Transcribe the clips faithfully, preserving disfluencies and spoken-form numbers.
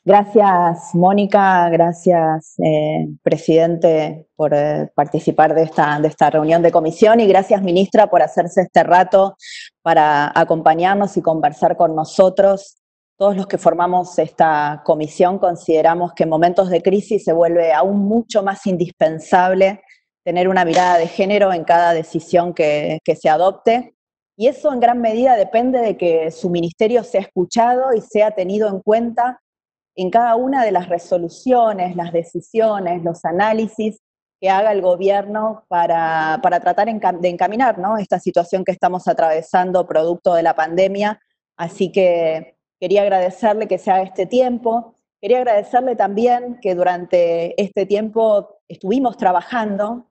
Gracias, Mónica, gracias, eh, presidente, por eh, participar de esta, de esta reunión de comisión y gracias, ministra, por hacerse este rato para acompañarnos y conversar con nosotros. Todos los que formamos esta comisión consideramos que en momentos de crisis se vuelve aún mucho más indispensable tener una mirada de género en cada decisión que, que se adopte. Y eso en gran medida depende de que su ministerio sea escuchado y sea tenido en cuenta en cada una de las resoluciones, las decisiones, los análisis que haga el gobierno para, para tratar de encaminar, ¿no?, esta situación que estamos atravesando producto de la pandemia. Así que quería agradecerle que se haga este tiempo. Quería agradecerle también que durante este tiempo estuvimos trabajando.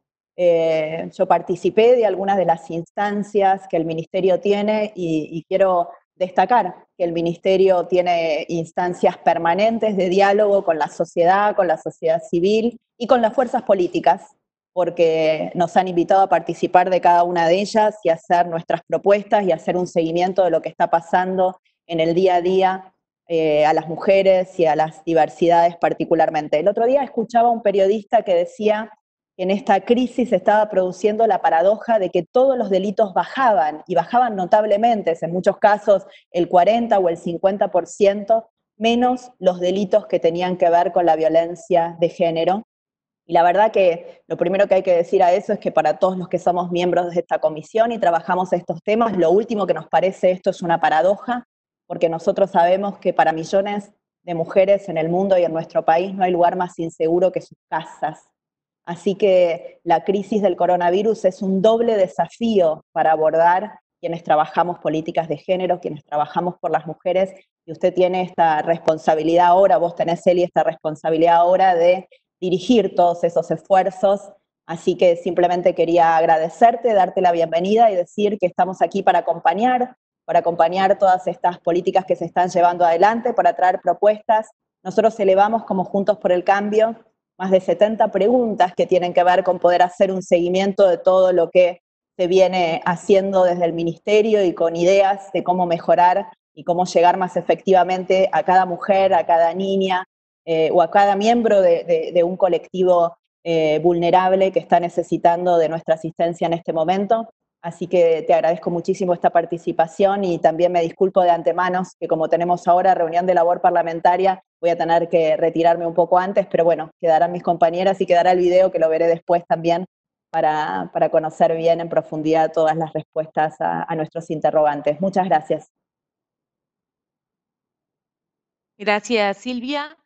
Eh, yo participé de algunas de las instancias que el ministerio tiene y, y quiero destacar que el ministerio tiene instancias permanentes de diálogo con la sociedad, con la sociedad civil y con las fuerzas políticas, porque nos han invitado a participar de cada una de ellas y hacer nuestras propuestas y hacer un seguimiento de lo que está pasando en el día a día eh, a las mujeres y a las diversidades particularmente. El otro día escuchaba a un periodista que decía que en esta crisis se estaba produciendo la paradoja de que todos los delitos bajaban, y bajaban notablemente, en muchos casos el cuarenta o el cincuenta por ciento, menos los delitos que tenían que ver con la violencia de género. Y la verdad que lo primero que hay que decir a eso es que para todos los que somos miembros de esta comisión y trabajamos estos temas, lo último que nos parece esto es una paradoja, porque nosotros sabemos que para millones de mujeres en el mundo y en nuestro país no hay lugar más inseguro que sus casas. Así que la crisis del coronavirus es un doble desafío para abordar quienes trabajamos políticas de género, quienes trabajamos por las mujeres, y usted tiene esta responsabilidad ahora, vos tenés, Eli, esta responsabilidad ahora de dirigir todos esos esfuerzos. Así que simplemente quería agradecerte, darte la bienvenida y decir que estamos aquí para acompañar, para acompañar todas estas políticas que se están llevando adelante, para traer propuestas. Nosotros elevamos como Juntos por el Cambio más de setenta preguntas que tienen que ver con poder hacer un seguimiento de todo lo que se viene haciendo desde el ministerio y con ideas de cómo mejorar y cómo llegar más efectivamente a cada mujer, a cada niña eh, o a cada miembro de, de, de un colectivo eh, vulnerable que está necesitando de nuestra asistencia en este momento. Así que te agradezco muchísimo esta participación y también me disculpo de antemano que como tenemos ahora reunión de labor parlamentaria, voy a tener que retirarme un poco antes, pero bueno, quedarán mis compañeras y quedará el video que lo veré después también para, para conocer bien en profundidad todas las respuestas a, a nuestros interrogantes. Muchas gracias. Gracias, Silvia.